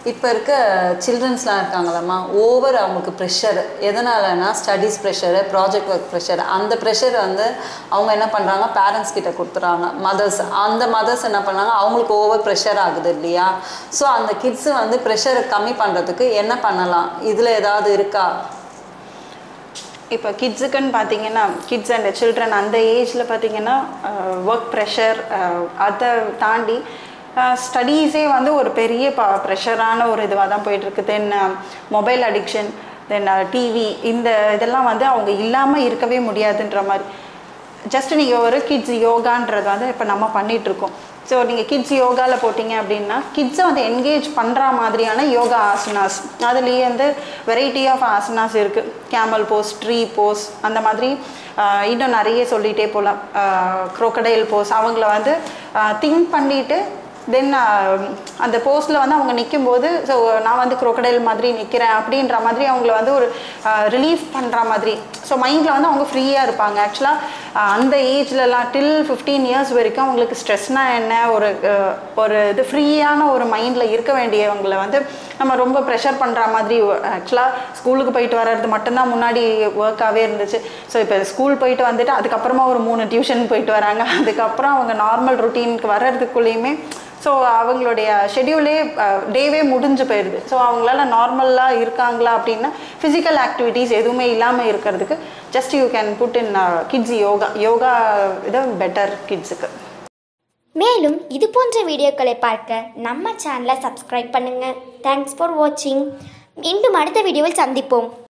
இப்போ இருக்க சில்ட்ரன்ஸ்லாம் இருக்காங்களம்மா, ஓவர் அவங்களுக்கு ப்ரெஷர் எதனாலனா studies pressure, project work pressure. அந்த ப்ரெஷர் வந்து அவங்க என்ன பண்ணுறாங்க, பேரண்ட்ஸ் கிட்ட கொடுத்துறாங்க. அந்த மதர்ஸ் என்ன பண்ணாங்க, அவங்களுக்கு ஓவர் ப்ரெஷர் ஆகுது இல்லையா? ஸோ அந்த கிட்ஸு வந்து ப்ரெஷரை கம்மி பண்ணுறதுக்கு என்ன பண்ணலாம், இதில் ஏதாவது இருக்கா? இப்போ கிட்ஸுக்குன்னு பார்த்தீங்கன்னா, கிட்ஸ் அண்ட் சில்ட்ரன் அந்த ஏஜில் பார்த்தீங்கன்னா ஒர்க் ப்ரெஷர் அதை தாண்டி ஸ்டடீஸே வந்து ஒரு பெரிய ப்ரெஷரான ஒரு இதுவாக தான் போயிட்டுருக்கு. Then mobile addiction, then TV, இந்த இதெல்லாம் வந்து அவங்க இல்லாமல் இருக்கவே முடியாதுன்ற மாதிரி. ஜஸ்ட் நீங்கள் ஒரு கிட்ஸ் யோகான்றது வந்து இப்போ நம்ம பண்ணிகிட்ருக்கோம். ஸோ நீங்கள் கிட்ஸ் யோகாவில் போட்டிங்க அப்படின்னா கிட்ஸை வந்து என்கேஜ் பண்ணுற மாதிரியான யோகா ஆசனாஸ், அதுலேயே வந்து வெரைட்டி ஆஃப் ஆசனாஸ் இருக்குது. கேமல் போஸ், ட்ரீ போஸ், அந்த மாதிரி இன்னும் நிறைய சொல்லிகிட்டே போகலாம். Crocodile pose. அவங்கள வந்து திங்க் பண்ணிவிட்டு தென் அந்த போஸ்டில் வந்து அவங்க நிற்கும்போது, ஸோ நான் வந்து க்ரோக்கடைல் மாதிரி நிற்கிறேன் அப்படின்ற மாதிரி அவங்கள வந்து ஒரு ரிலீஃப் பண்ணுற மாதிரி. ஸோ மைண்டில் வந்து அவங்க ஃப்ரீயாக இருப்பாங்க. ஆக்சுவலாக அந்த ஏஜ்லலாம் டில் 15 இயர்ஸ் வரைக்கும் அவங்களுக்கு ஸ்ட்ரெஸ்னால் என்ன, ஒரு இது ஃப்ரீயான ஒரு மைண்டில் இருக்க வேண்டியவங்களை வந்து நம்ம ரொம்ப ப்ரெஷர் பண்ணுற மாதிரி. ஆக்சுவலாக ஸ்கூலுக்கு போயிட்டு வர்றது மட்டும்தான் முன்னாடி ஒர்க்காகவே இருந்துச்சு. ஸோ இப்போ ஸ்கூல் போயிட்டு வந்துட்டு அதுக்கப்புறமா ஒரு 3 டியூஷன் போயிட்டு வராங்க. அதுக்கப்புறம் அவங்க நார்மல் ரொட்டீனுக்கு வர்றதுக்குள்ளேயுமே ஸோ அவங்களுடைய ஷெடியூலே டேவே முடிஞ்சு போயிடுது. ஸோ அவங்களால நார்மலாக இருக்காங்களா அப்படின்னா ஃபிசிக்கல் ஆக்டிவிட்டீஸ் எதுவுமே இல்லாமல் இருக்கிறதுக்கு just you can put in kids yoga இது பெட்டர் கிட்ஸுக்கு. மேலும் இது போன்ற வீடியோக்களை பார்க்க நம்ம சேனலை சப்ஸ்கிரைப் பண்ணுங்கள். தேங்க்ஸ் ஃபார் வாட்சிங். மீண்டும் அடுத்த வீடியோவில் சந்திப்போம்.